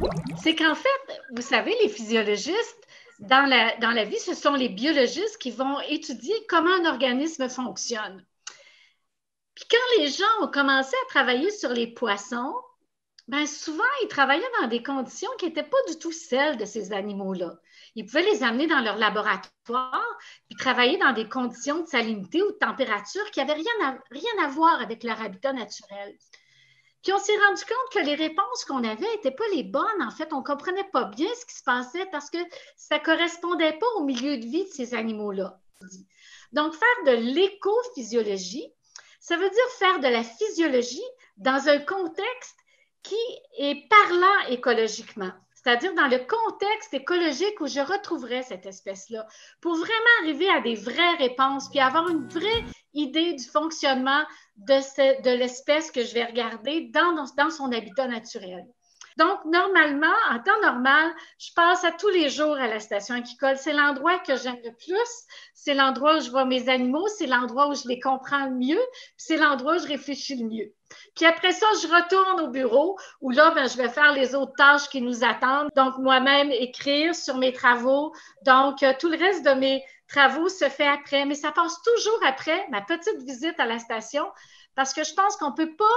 C'est qu'en fait, vous savez, les physiologistes, dans la vie, ce sont les biologistes qui vont étudier comment un organisme fonctionne. Puis quand les gens ont commencé à travailler sur les poissons, ben souvent, ils travaillaient dans des conditions qui n'étaient pas du tout celles de ces animaux-là. Ils pouvaient les amener dans leur laboratoire, puis travailler dans des conditions de salinité ou de température qui n'avaient rien à voir avec leur habitat naturel. Puis on s'est rendu compte que les réponses qu'on avait n'étaient pas les bonnes. En fait, on ne comprenait pas bien ce qui se passait parce que ça ne correspondait pas au milieu de vie de ces animaux-là. Donc, faire de l'écophysiologie, ça veut dire faire de la physiologie dans un contexte qui est parlant écologiquement, c'est-à-dire dans le contexte écologique où je retrouverais cette espèce-là, pour vraiment arriver à des vraies réponses, puis avoir une vraie idée du fonctionnement de l'espèce que je vais regarder dans son habitat naturel. Donc, normalement, en temps normal, je passe à tous les jours à la station aquicole. C'est l'endroit que j'aime le plus. C'est l'endroit où je vois mes animaux. C'est l'endroit où je les comprends le mieux. C'est l'endroit où je réfléchis le mieux. Puis après ça, je retourne au bureau où là, ben, je vais faire les autres tâches qui nous attendent. Donc, moi-même, écrire sur mes travaux. Donc, tout le reste de mes travaux se fait après. Mais ça passe toujours après ma petite visite à la station parce que je pense qu'on ne peut pas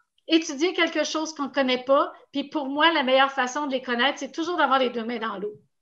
étudier quelque chose qu'on ne connaît pas. Puis pour moi, la meilleure façon de les connaître, c'est toujours d'avoir les deux mains dans l'eau.